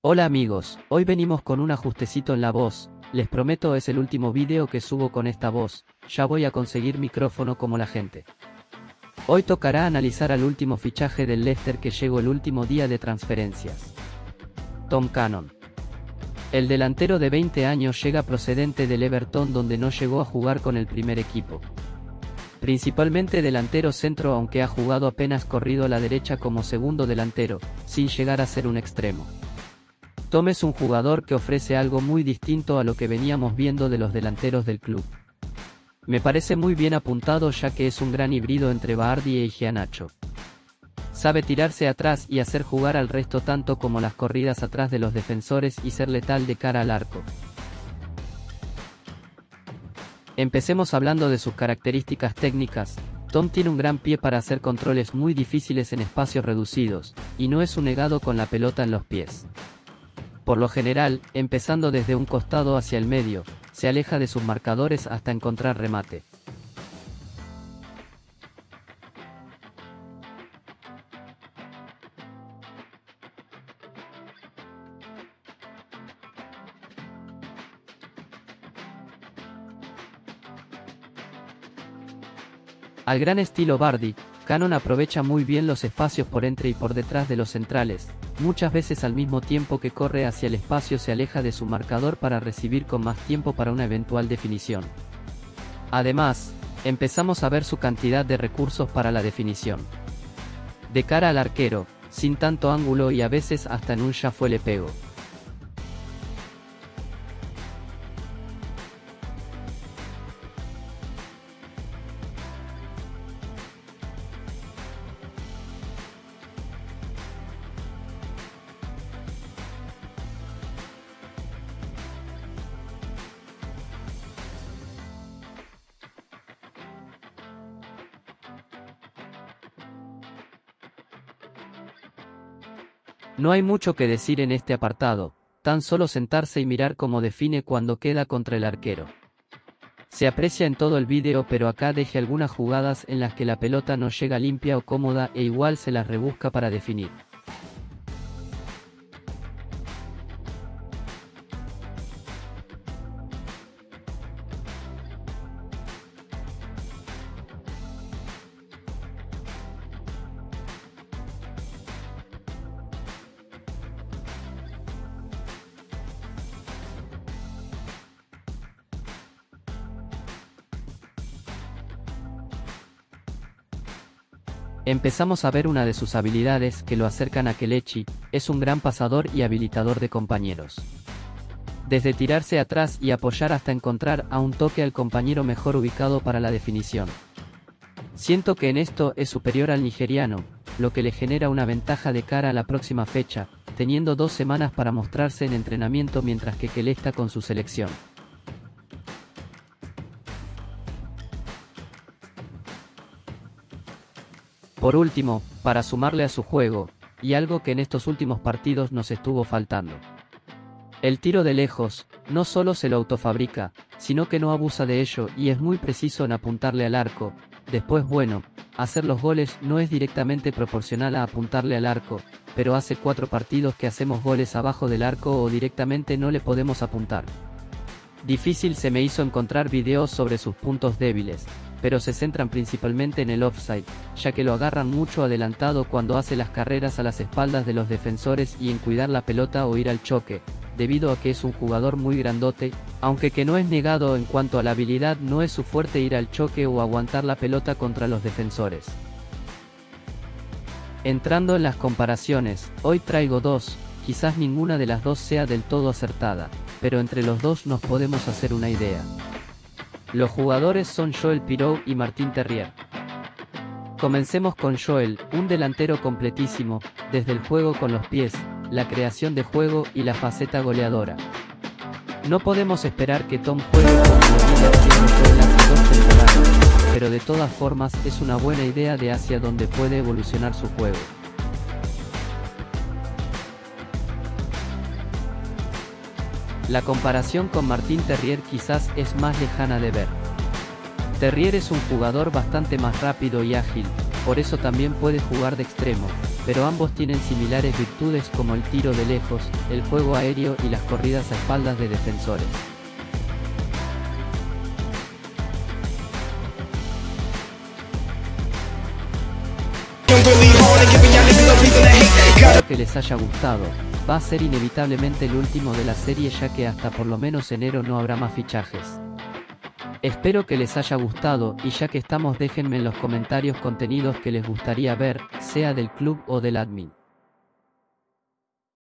Hola amigos, hoy venimos con un ajustecito en la voz, les prometo es el último vídeo que subo con esta voz, ya voy a conseguir micrófono como la gente. Hoy tocará analizar al último fichaje del Leicester que llegó el último día de transferencias. Tom Cannon. El delantero de 20 años llega procedente del Everton donde no llegó a jugar con el primer equipo. Principalmente delantero centro aunque ha jugado apenas corrido a la derecha como segundo delantero, sin llegar a ser un extremo. Tom es un jugador que ofrece algo muy distinto a lo que veníamos viendo de los delanteros del club. Me parece muy bien apuntado ya que es un gran híbrido entre Vardy e Iheanacho. Sabe tirarse atrás y hacer jugar al resto tanto como las corridas atrás de los defensores y ser letal de cara al arco. Empecemos hablando de sus características técnicas. Tom tiene un gran pie para hacer controles muy difíciles en espacios reducidos, y no es un negado con la pelota en los pies. Por lo general, empezando desde un costado hacia el medio, se aleja de sus marcadores hasta encontrar remate. Al gran estilo Vardy, Cannon aprovecha muy bien los espacios por entre y por detrás de los centrales, muchas veces al mismo tiempo que corre hacia el espacio se aleja de su marcador para recibir con más tiempo para una eventual definición. Además, empezamos a ver su cantidad de recursos para la definición. De cara al arquero, sin tanto ángulo y a veces hasta en un ya fue le pego. No hay mucho que decir en este apartado, tan solo sentarse y mirar cómo define cuando queda contra el arquero. Se aprecia en todo el vídeo pero acá deje algunas jugadas en las que la pelota no llega limpia o cómoda e igual se las rebusca para definir. Empezamos a ver una de sus habilidades que lo acercan a Kelechi, es un gran pasador y habilitador de compañeros. Desde tirarse atrás y apoyar hasta encontrar a un toque al compañero mejor ubicado para la definición. Siento que en esto es superior al nigeriano, lo que le genera una ventaja de cara a la próxima fecha, teniendo 2 semanas para mostrarse en entrenamiento mientras que Kele está con su selección. Por último, para sumarle a su juego, y algo que en estos últimos partidos nos estuvo faltando. El tiro de lejos, no solo se lo autofabrica, sino que no abusa de ello y es muy preciso en apuntarle al arco. Después bueno, hacer los goles no es directamente proporcional a apuntarle al arco, pero hace 4 partidos que hacemos goles abajo del arco o directamente no le podemos apuntar. Difícil se me hizo encontrar videos sobre sus puntos débiles, pero se centran principalmente en el offside, ya que lo agarran mucho adelantado cuando hace las carreras a las espaldas de los defensores y en cuidar la pelota o ir al choque, debido a que es un jugador muy grandote, aunque que no es negado en cuanto a la habilidad no es su fuerte ir al choque o aguantar la pelota contra los defensores. Entrando en las comparaciones, hoy traigo 2, quizás ninguna de las 2 sea del todo acertada, pero entre los 2 nos podemos hacer una idea. Los jugadores son Joel Piroe y Martin Terrier. Comencemos con Joel, un delantero completísimo, desde el juego con los pies, la creación de juego y la faceta goleadora. No podemos esperar que Tom juegue como lo viene haciendo Joel hace 2 temporadas, pero de todas formas es una buena idea de hacia dónde puede evolucionar su juego. La comparación con Martin Terrier quizás es más lejana de ver. Terrier es un jugador bastante más rápido y ágil, por eso también puede jugar de extremo, pero ambos tienen similares virtudes como el tiro de lejos, el juego aéreo y las corridas a espaldas de defensores. Espero que les haya gustado. Va a ser inevitablemente el último de la serie, ya que hasta por lo menos enero no habrá más fichajes. Espero que les haya gustado, y ya que estamos, déjenme en los comentarios contenidos que les gustaría ver, sea del club o del admin.